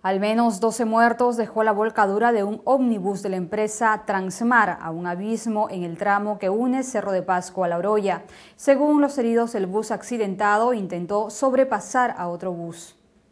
Al menos 12 muertos dejó la volcadura de un ómnibus de la empresa Transmar a un abismo en el tramo que une Cerro de Pasco a La Oroya. Según los heridos, el bus accidentado intentó sobrepasar a otro bus.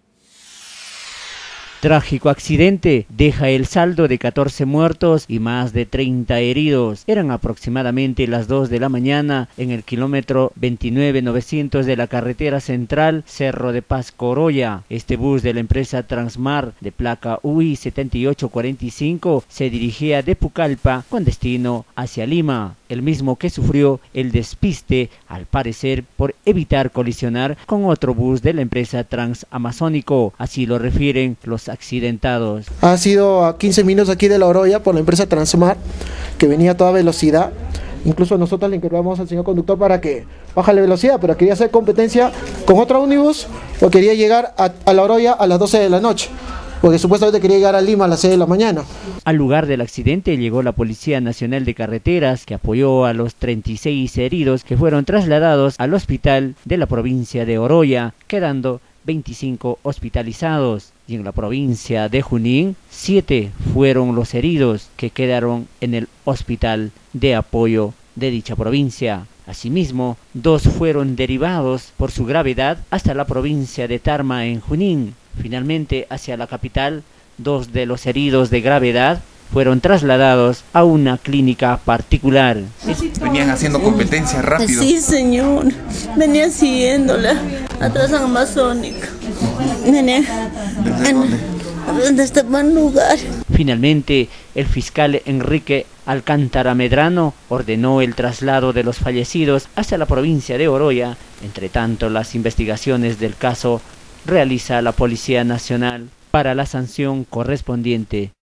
Trágico accidente deja el saldo de 14 muertos y más de 30 heridos. Eran aproximadamente las 2 de la mañana en el kilómetro 29,900 de la carretera central Cerro de Pasco Oroya. Este bus de la empresa Transmar de placa UI 7845 se dirigía de Pucallpa con destino hacia Lima, el mismo que sufrió el despiste, al parecer por evitar colisionar con otro bus de la empresa Transamazónico. Así lo refieren los accidentados. Ha sido a 15 minutos aquí de La Oroya por la empresa Transmar, que venía a toda velocidad. Incluso nosotros le encargamos al señor conductor para que baje la velocidad, pero quería hacer competencia con otro ómnibus o quería llegar a La Oroya a las 12 de la noche, porque supuestamente quería llegar a Lima a las 6 de la mañana. Al lugar del accidente llegó la Policía Nacional de Carreteras, que apoyó a los 36 heridos que fueron trasladados al hospital de la provincia de Oroya, quedando 25 hospitalizados. Y en la provincia de Junín, 7 fueron los heridos que quedaron en el hospital de apoyo de dicha provincia. Asimismo, 2 fueron derivados por su gravedad hasta la provincia de Tarma en Junín. Finalmente, hacia la capital, 2 de los heridos de gravedad fueron trasladados a una clínica particular. Venían haciendo competencia rápido. Sí, señor. Venía siguiéndola atrás en Amazónica. Venía desde buen lugar. Finalmente, el fiscal Enrique Alcántara Medrano ordenó el traslado de los fallecidos hacia la provincia de Oroya. Entre tanto, las investigaciones del caso realiza la Policía Nacional para la sanción correspondiente.